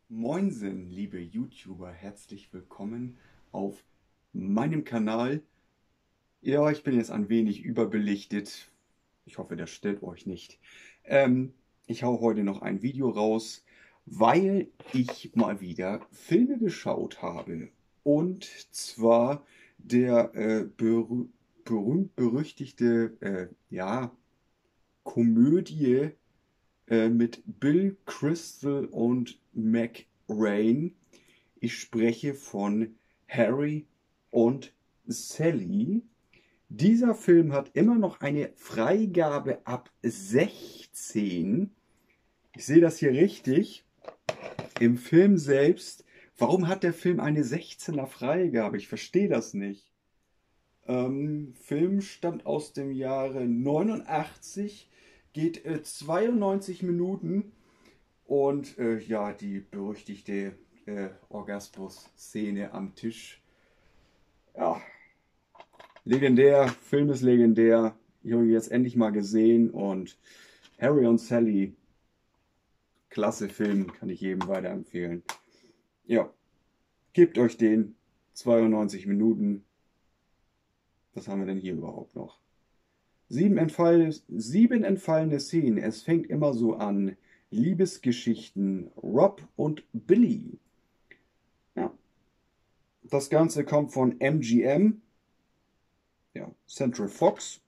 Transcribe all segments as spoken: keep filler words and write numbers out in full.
Moinsen, liebe YouTuber, herzlich willkommen auf meinem Kanal. Ja, ich bin jetzt ein wenig überbelichtet. Ich hoffe, das stört euch nicht. Ähm, ich hau heute noch ein Video raus, weil ich mal wieder Filme geschaut habe. Und zwar der äh, berü berühmt-berüchtigte, äh, ja, Komödie äh, mit Bill Crystal und Mac Rain. Ich spreche von Harry und Sally. Dieser Film hat immer noch eine Freigabe ab sechzehn. Ich sehe das hier richtig. Im Film selbst. Warum hat der Film eine sechzehner Freigabe? Ich verstehe das nicht. Ähm, Film stammt aus dem Jahre neunundachtzig, geht äh, zweiundneunzig Minuten und äh, ja, die berüchtigte äh, Orgasmus-Szene am Tisch. Ja, legendär, Film ist legendär. Ich habe ihn jetzt endlich mal gesehen und Harry und Sally, klasse Film, kann ich jedem weiterempfehlen. Ja, gebt euch den, zweiundneunzig Minuten. Was haben wir denn hier überhaupt noch? Sieben, entfall sieben entfallene Szenen. Es fängt immer so an. Liebesgeschichten. Rob und Billy. Ja. Das Ganze kommt von M G M. Ja, Central Fox.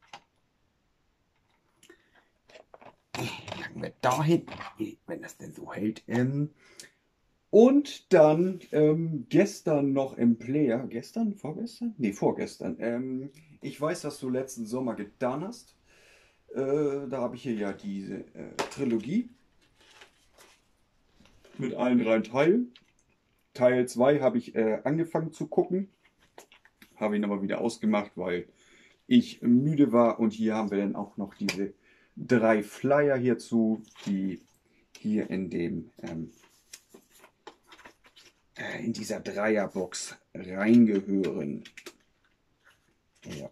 Packen wir dahin, wenn das denn so hält. Ähm, und dann ähm, gestern noch im Player. Gestern? Vorgestern? Nee, vorgestern. Ähm, ich weiß, was du letzten Sommer getan hast. Äh, da habe ich hier ja diese äh, Trilogie mit allen drei Teilen. Teil zwei habe ich äh, angefangen zu gucken, habe ihn aber wieder ausgemacht, weil ich müde war. Und hier haben wir dann auch noch diese drei Flyer hierzu, die hier in dem ähm, in dieser Dreierbox reingehören. Ja.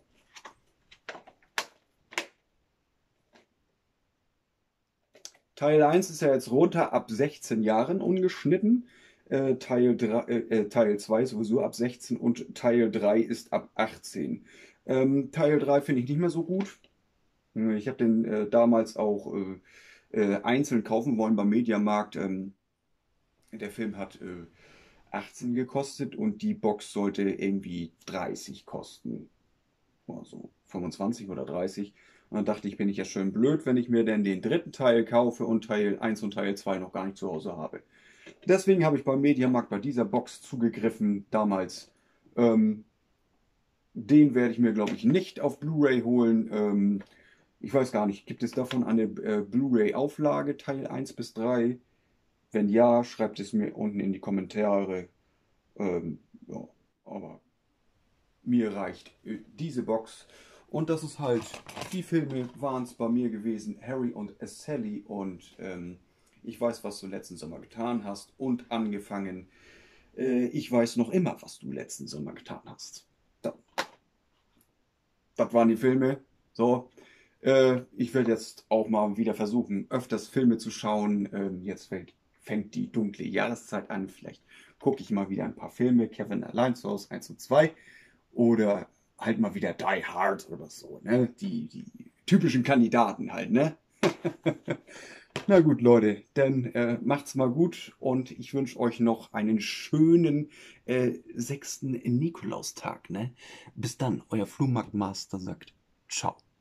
Teil eins ist ja jetzt runter ab sechzehn Jahren ungeschnitten. Äh, Teil drei, äh, Teil zwei sowieso ab sechzehn und Teil drei ist ab achtzehn. Ähm, Teil drei finde ich nicht mehr so gut. Ich habe den äh, damals auch äh, äh, einzeln kaufen wollen beim Mediamarkt. Ähm, der Film hat äh, achtzehn gekostet und die Box sollte irgendwie dreißig kosten. Also fünfundzwanzig oder dreißig. Und dann dachte ich, bin ich ja schön blöd, wenn ich mir denn den dritten Teil kaufe und Teil eins und Teil zwei noch gar nicht zu Hause habe. Deswegen habe ich beim Mediamarkt bei dieser Box zugegriffen damals. Ähm, den werde ich mir, glaube ich, nicht auf Blu-ray holen. Ähm, ich weiß gar nicht, gibt es davon eine äh, Blu-ray-Auflage, Teil eins bis drei? Wenn ja, schreibt es mir unten in die Kommentare. Ähm, ja, aber mir reicht äh, diese Box. Und das ist halt, die Filme waren es bei mir gewesen, Harry und Sally. Und ähm, ich weiß, was du letzten Sommer getan hast. Und angefangen, äh, ich weiß noch immer, was du letzten Sommer getan hast. Das, das waren die Filme. So, äh, ich werde jetzt auch mal wieder versuchen, öfters Filme zu schauen. Ähm, jetzt fängt, fängt die dunkle Jahreszeit an. Vielleicht gucke ich mal wieder ein paar Filme. Kevin allein zu Hause eins und zwei. Oder halt mal wieder Die Hard oder so, ne? Die, die typischen Kandidaten halt, ne? Na gut, Leute, dann äh, macht's mal gut und ich wünsche euch noch einen schönen äh, sechsten Nikolaustag, ne? Bis dann, euer Flohmarktmaster sagt ciao.